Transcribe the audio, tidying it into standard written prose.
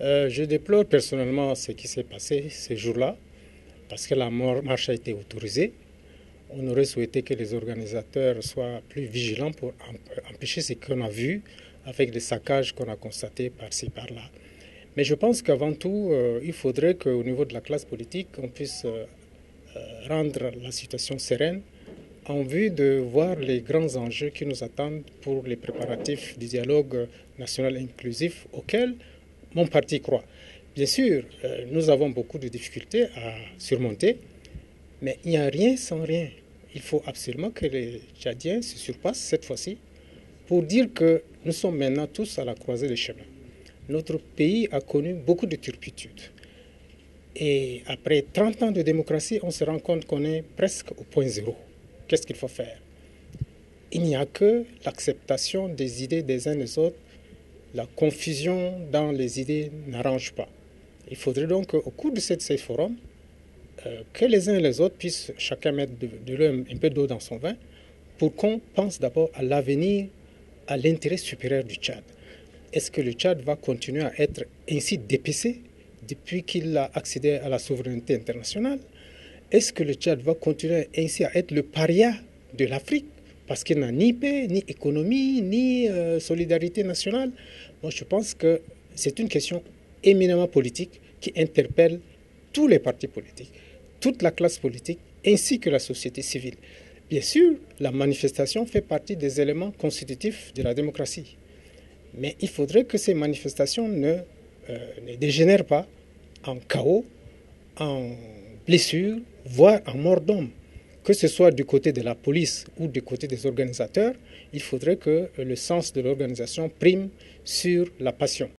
Je déplore personnellement ce qui s'est passé ces jours-là, parce que la marche a été autorisée. On aurait souhaité que les organisateurs soient plus vigilants pour empêcher ce qu'on a vu avec les saccages qu'on a constatés par-ci, par-là. Mais je pense qu'avant tout, il faudrait qu'au niveau de la classe politique, on puisse rendre la situation sereine en vue de voir les grands enjeux qui nous attendent pour les préparatifs du dialogue national inclusif auquel mon parti croit. Bien sûr, nous avons beaucoup de difficultés à surmonter, mais il n'y a rien sans rien. Il faut absolument que les Tchadiens se surpassent cette fois-ci pour dire que nous sommes maintenant tous à la croisée des chemins. Notre pays a connu beaucoup de turpitudes. Et après 30 ans de démocratie, on se rend compte qu'on est presque au point zéro. Qu'est-ce qu'il faut faire? Il n'y a que l'acceptation des idées des uns des autres. La confusion dans les idées n'arrange pas. Il faudrait donc, au cours de ces forums, que les uns et les autres puissent chacun mettre un peu d'eau dans son vin pour qu'on pense d'abord à l'avenir, à l'intérêt supérieur du Tchad. Est-ce que le Tchad va continuer à être ainsi dépecé depuis qu'il a accédé à la souveraineté internationale? Est-ce que le Tchad va continuer ainsi à être le paria de l'Afrique parce qu'il n'a ni paix, ni économie, ni solidarité nationale? Moi, je pense que c'est une question éminemment politique qui interpelle tous les partis politiques, toute la classe politique, ainsi que la société civile. Bien sûr, la manifestation fait partie des éléments constitutifs de la démocratie. Mais il faudrait que ces manifestations ne dégénèrent pas en chaos, en blessures, voire en mort d'homme. Que ce soit du côté de la police ou du côté des organisateurs, il faudrait que le sens de l'organisation prime sur la passion.